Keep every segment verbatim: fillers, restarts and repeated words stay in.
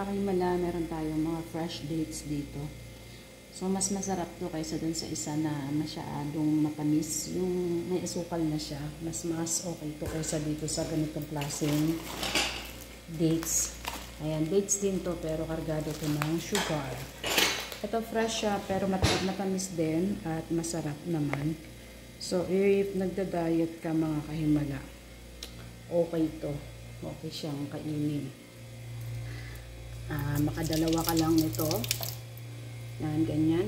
mga kahimala, meron tayong mga fresh dates dito. So, mas masarap to kaysa dun sa isa na masyadong matamis. Yung may asukal na siya. Mas mas okay to kaysa dito sa ganitong klaseng dates. Ayan, dates din to pero kargado to ng sugar. Ito fresh siya pero mat matamis din at masarap naman. So, if nagda-diet ka mga kahimala, okay to. Okay siyang kainin. Uh, makadalawa ka lang nito. Yan, ganyan.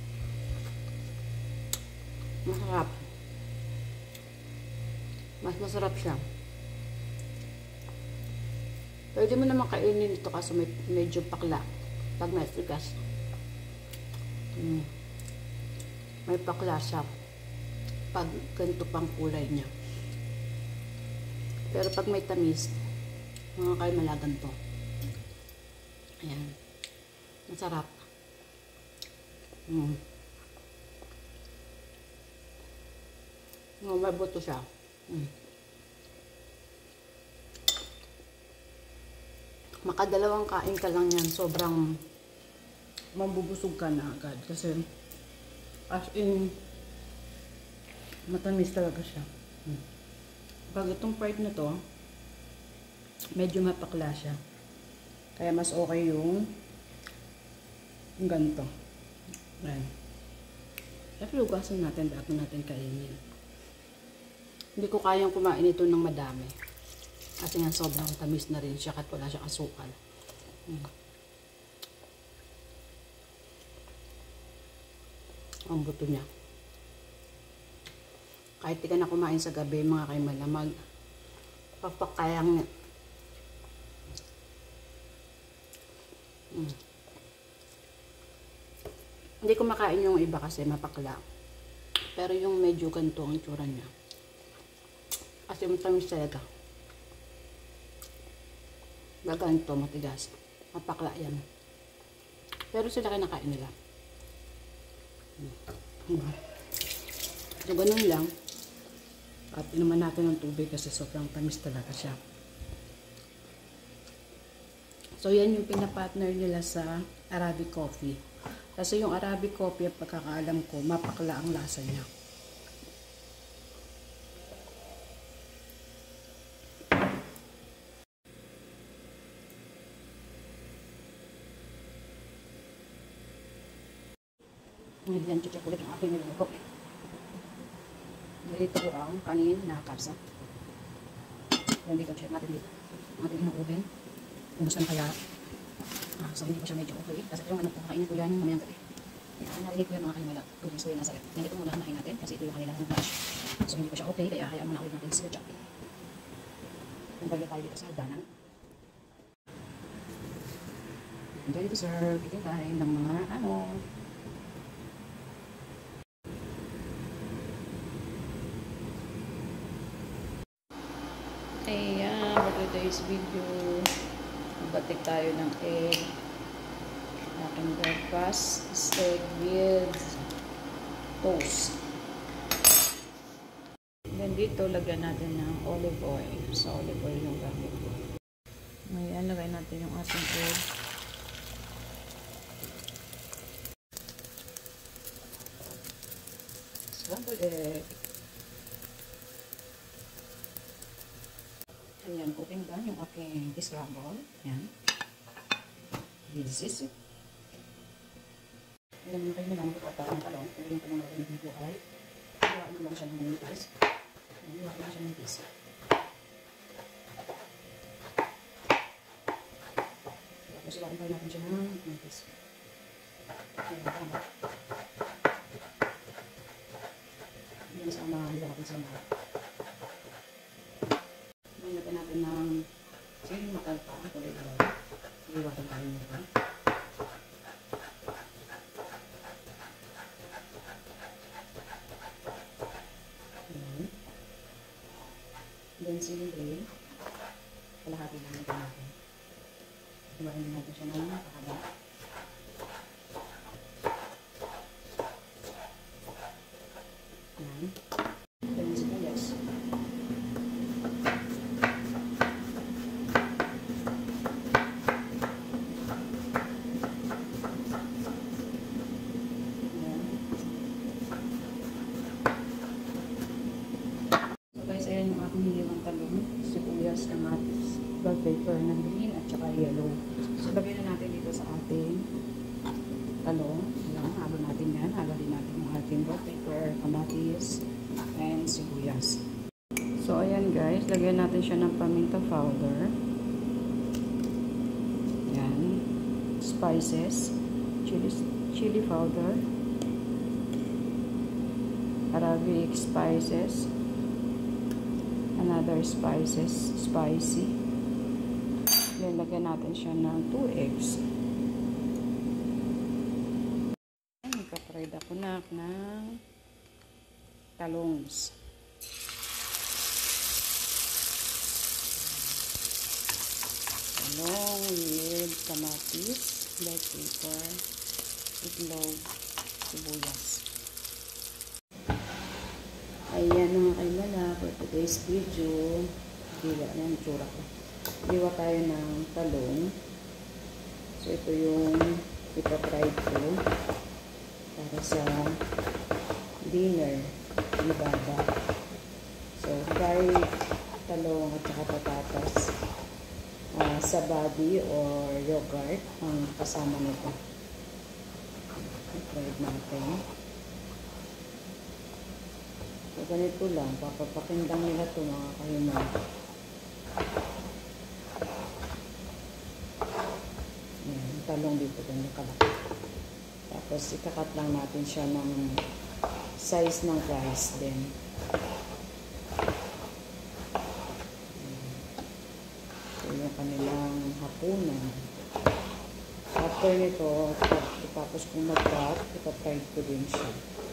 Masarap. Mas masarap siya. Pwede mo naman kainin ito kasi may, medyo pakla. Pag matigas. Hmm. May pakla siya. Pag ganito pang kulay niya. Pero pag may tamis, mga kaimalagan to. Ayan. Masarap. Hmm. No, may buto siya. Hmm. Makadalawang kain ka lang yan. Sobrang mambubusog ka na agad. Kasi as in matamis talaga siya. Hmm. Pag itong part na to, medyo mapakla siya. Kaya mas okay yung yung ganito. Ayan. Siyempre, ugasan natin bago natin kainin. Hindi ko kayang kumain ito ng madami. Kasi nga sobrang tamis na rin siya at wala siyang asukal. Hmm. Ang buto niya. Kahit di ka na kumain sa gabi, mga kaimala, mag papakayang niya. Hmm. Hindi ko makain yung iba kasi mapakla. Pero yung medyo ganito ang itsura niya. Kasi matamis talaga. Gaganto, matigas. Mapakla yan. Pero sila kinakain nila. Hmm. So, ganun lang. At inuman natin ng tubig kasi sobrang tamis talaga siya. So, yan yung pinapartner nila sa Arabic coffee. Kasi yung Arabic coffee, pagkakaalam ko, mapakla ang lasa niya. Ngayon, check ulit ang aking niluto. Dito ko ang kanin na kapsa. Yan dito, check natin dito. Ang ating inuubin. Kumusta na kaya? Ah, so hindi ko siya medyo okay. Kasi yung anak ko, kainin ko yan mamayang gabi. Kaya narinig ko yan mga kaimala. Kung gusto yung nasa yan. Yan ito muna hanahin natin kasi ito yung kanilang lunch. So hindi ko siya okay. Kaya hayaan muna ulit natin sila dyan. Kung balik tayo dito sa hagdanan. And ready to serve. Eating time ng mga ano. Ayan, for today's video, batik tayo ng egg. Aking breakfast is egg with toast. Then dito, lagyan natin ng olive oil. So, olive oil yung gamit ko. Ngayon, lagay natin yung ating egg. Scrambled egg. Ayan, cooking done yung aking scramble. Ayan. This is it. Ayan, yung kayo naman ipata ng talong. Pero yung talong natin dito ay iwain ko lang siya ng manipis. Ayan, iwain ko lang siya ng manipis. Tapos iwain ko natin siya ng manipis. Ayan, tama. Ayan, sama, hindi natin sama. Lagyan natin ng sili matalpa ang kulay ilaw. Iwasan tayo nito. Ayan. Then sili green. Kalahati lang ito natin. Iwasan natin siya ng makahaba. Ayan. Then sibuyas. ating hiniwang talong, sibuyas, kamatis, bell pepper na green at saka yellow. So, lagay na natin dito sa ating talong. Ayan, halo natin yan. Halo din natin yung ating bell pepper, kamatis, and sibuyas. So, ayan guys, lagyan natin siya ng paminta powder. Ayan. Spices, chili, chili powder, Arabic spices, another spices, spicy. Then, lagyan natin siya ng two eggs. Nagka-fried ako na ng talongs. Talong with kamatis, bell pepper, itlog, sibuyas. Ayan mga kailala, for today's video, diwa na yung tsura ko. Diwa tayo ng talong. So, ito yung ipa-fried ko para sa dinner, ibaba. So, fried talong at saka patatas uh, sa body or yogurt ang kasama nito. I-fried natin. So, ganito lang. Papapakindang nila ito mga kahiman. Ayan, talong dito din nakalaki. Tapos, ikakat lang natin siya ng size ng rice din. So, yung kanilang hapunan. After nito, tapos kung mag-cut, ipa-fried ko din siya.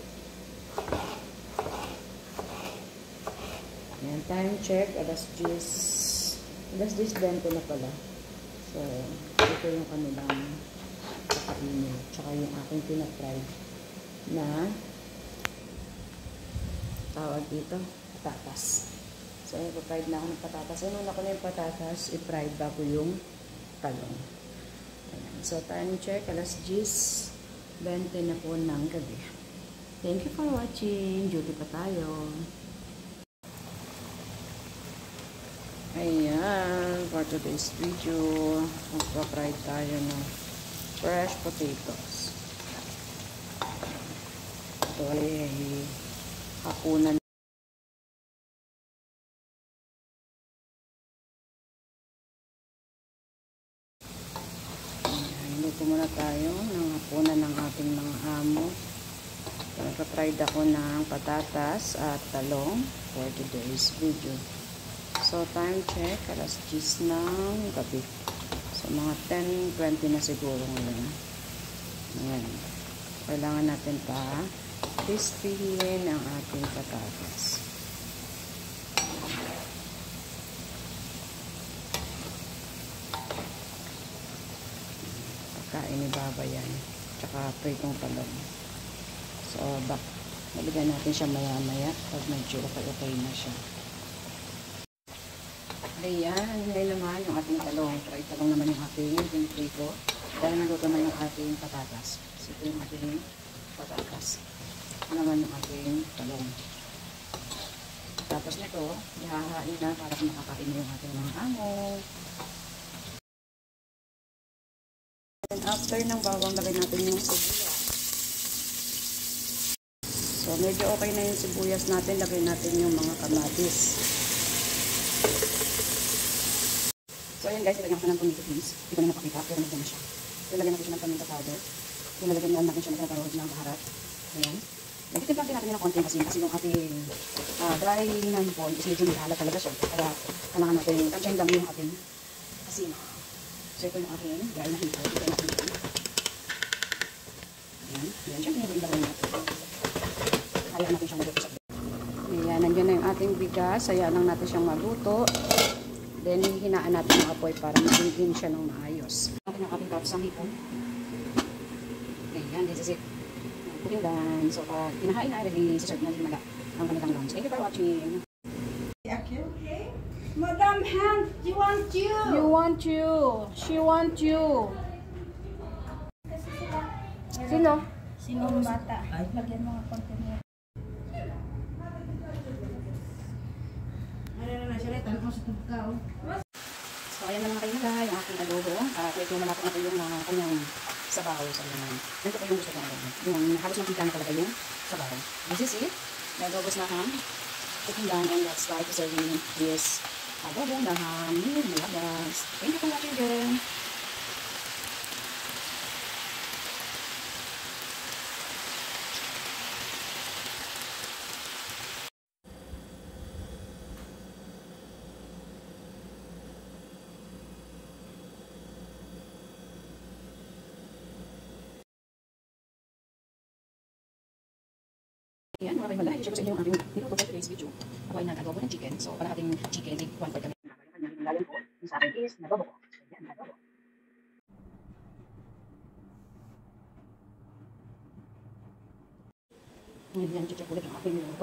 Ayan, time check, alas diyes, alas diyes bento na pala. So, ito yung kanilang kakainin. Tsaka yung aking pinafried na tawag dito, patatas. So, ipa-fried na ako ng patatas. Ano ko na yung patatas, i-fried bago yung talong. Ayan. So, time check, alas diyes bento na po ng gabi. Thank you for watching. Duty pa tayo. Ayan, for today's video, magpa-fry tayo ng fresh potatoes. Ito ay hapunan. Ayan, luto muna tayo ng hapunan ng ating mga amo. Magpa-fry ako ng patatas at talong for today's video. So, time check, alas diyes ng gabi. So, mga ten twenty na siguro ngayon. Ayan. Kailangan natin pa crispyhin ang ating patatas. Pagkain ni Baba yan. Tsaka pritong talong. So, bak, nabigyan natin siya maya-maya pag medyo okay-okay na siya. Ayan, ngayon naman yung ating talong. Try talong naman yung ating pinipray ko. Dahil naluto na yung ating patatas. So, ito yung ating patatas. Ito naman yung ating talong. Tapos nito, ihahain na para makakain yung ating mga amo. And after ng bawang, lagay natin yung sibuyas. So, medyo okay na yung sibuyas natin. Lagay natin yung mga kamatis. So, ayan guys, ilagyan ko ng tomato beans. Hindi ko na napakita, pero nagyan na siya. So, ilagyan natin siya ng paminta powder. So, ilagyan natin siya nagkakaroon ng baharat. Ayan. Nagtitimplang din natin ng konting asin kasi yung ating uh, dry na hipon is medyo mahalat talaga siya. Kaya, kailangan natin, tansyahin lang yung ating asin. So, ito yung ating dry na hipon. Ito yung ating asin. Ayan. Ayan. Siyempre, yung ilagay natin. Hayaan natin siyang maluto sa bigas. Ayan. Nandiyan na yung ating bigas. Hayaan lang natin siyang maluto. Then, hinaan natin yung apoy para magiging siya ng maayos. Natin yung ating tapos ng hipon. Ayan, this is it. Cooking done. So, pag kinahain na, ready, siserve na din mala ang kanilang lunch. Thank you for watching. Okay. Madam Han, she wants you. You want you. She want you. Sino? Sino ang bata? Lagyan mo nga konti mo. Tanong ko sa tugkaw. So, ayan na mga kaibigan, yung aking adobo. At ito malapit na po yung uh, kanyang sabaw sa laman. Ganito po yung gusto kong adobo. Yung halos makita na talaga yung sabaw. This is it. May adobos na ham. Cooking done, and let's try to serving this adobo na ham. Malabas. Thank you for watching again. Yan, mga kaibigan, i-share ko sa inyo ang aking niluto for today's video. Ako ay nag-adobo ng chicken. So, palahating chicken, take one part kami. Yung lalim po, yung sa akin is nadobo ko. Yan, nadobo. Ngayon yan, check ulit ang aking niluto.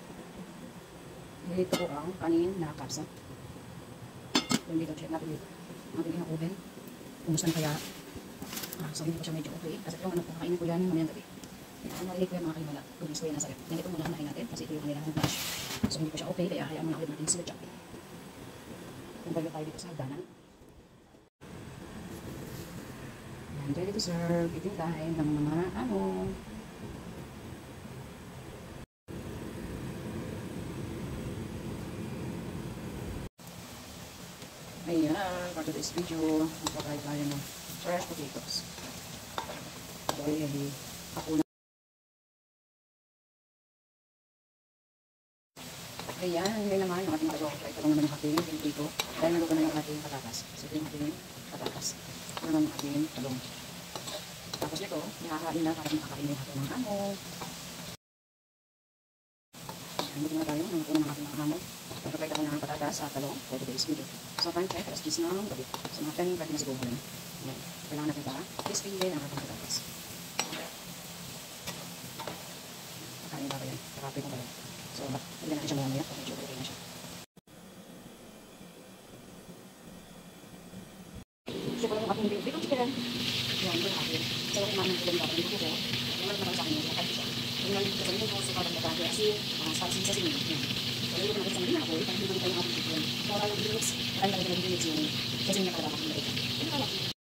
Dito ko ang kanin na kapsa. Yung dito, check natin dito. Ang ating oven. Kumusta na kaya? Ah, so, hindi ko siya medyo okay. Kasi yung ano, kakainin ko yan mamayang gabi. Ang narinig ko yung mga kalimala, gulis ko yan nasa rep. Yan ito muna hanahin natin kasi ito yung kanilang mash. So hindi pa siya okay, kaya hayaan muna ulit natin sila dyan. Kung bago tayo dito sa hagdanan. Yan, ready to serve. Eating time ng mga ano. Ayan, for today's video, magpapahid tayo ng fresh potatoes. Already, ako na. Ayan, hindi naman yung ating adobo. Ito lang naman yung ating pinito. Dahil naluto na yung ating patatas. So, ito yung ating patatas. Ito naman yung ating talong. Tapos nito, nakakain na para makakain yung ating mga amo. Ayan, dito na tayo. Naluto na ng ating mga amo. Pagkakita ko ng patatas at talong for today's video. So, time check, alas cheese ng gabi. So, mga ten, pwede na siguro na. Ayan, kailangan natin para crispy din ang ating patatas. Pagkain ba ba yan? Pagkain ko ba yan? So, hindi natin siya mamaya. Medyo okay na siya. So, pala yung aking bacon chicken. Yan, ito yung akin. So, kung kumain ng ulam natin, ito ko. Yung naman sa akin, nakal siya. Yung naman sa akin, ito sa parang natake. Kasi, spicy sa sinin. Yan. So, ito natin sa mga apoy. Parang hindi tayo yung ating chicken. So, parang yung minutes, parang talaga yung minutes yung kasi yung nakalabak ng bacon.